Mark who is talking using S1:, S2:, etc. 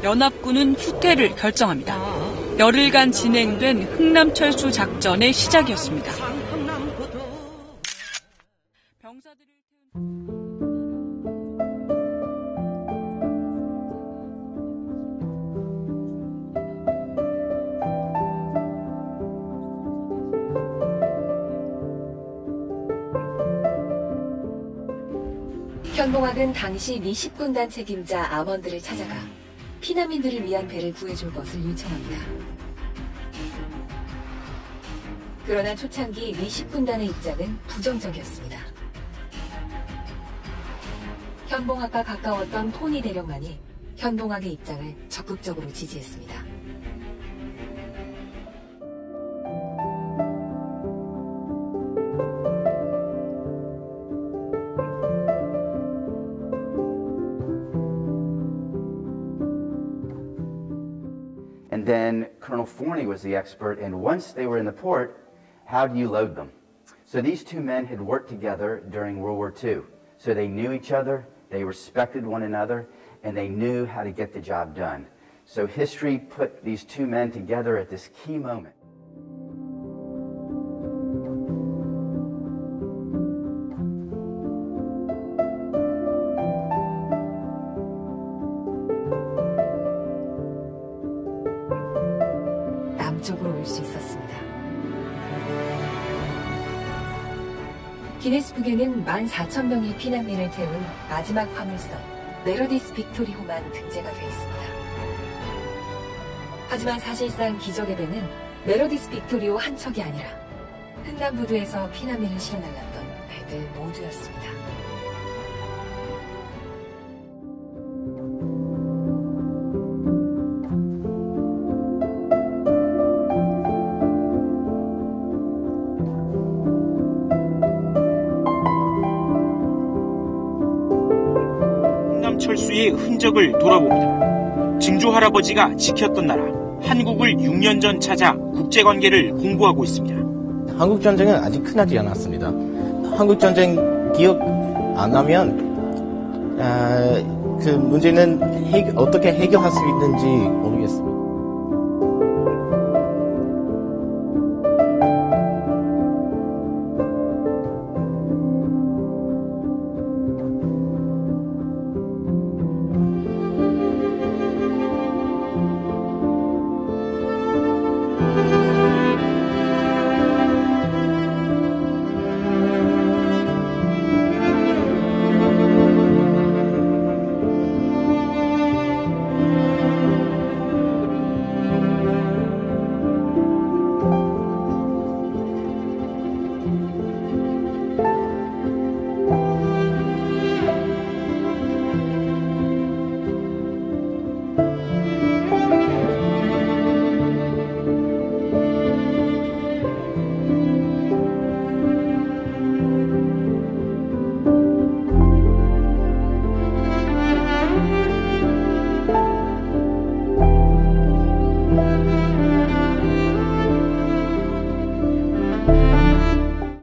S1: 연합군은 후퇴를 결정합니다. 열흘간 진행된 흥남철수 작전의 시작이었습니다.
S2: 현봉학은 당시 미 10군단 책임자 아먼드를 찾아가 피난민들을 위한 배를 구해줄 것을 요청합니다. 그러나 초창기 미 10군단의 입장은 부정적이었습니다. 현봉학과 가까웠던 토니 대령만이 현봉학의 입장을 적극적으로 지지했습니다.
S3: And then Colonel Forney was the expert, and once they were in the port, how do you load them? So these two men had worked together during World War II. So they knew each other, they respected one another, and they knew how to get the job done. So history put these two men together at this key moment.
S2: 남쪽으로 올 수 있었습니다. 기네스북에는 14,000명의 피난민을 태운 마지막 화물선 메로디스 빅토리호만 등재가 되어 있습니다. 하지만 사실상 기적의 배는 메로디스 빅토리호 한 척이 아니라 흥남부두에서 피난민을 실어 날랐던 배들 모두였습니다.
S4: 철수의 흔적을 돌아봅니다. 증조 할아버지가 지켰던 나라 한국을 6년 전 찾아 국제관계를 공부하고 있습니다.
S5: 한국전쟁은 아직 끝나지 않았습니다. 한국전쟁 기억 안 나면 그 문제는 어떻게 해결할 수 있는지 모르겠습니다.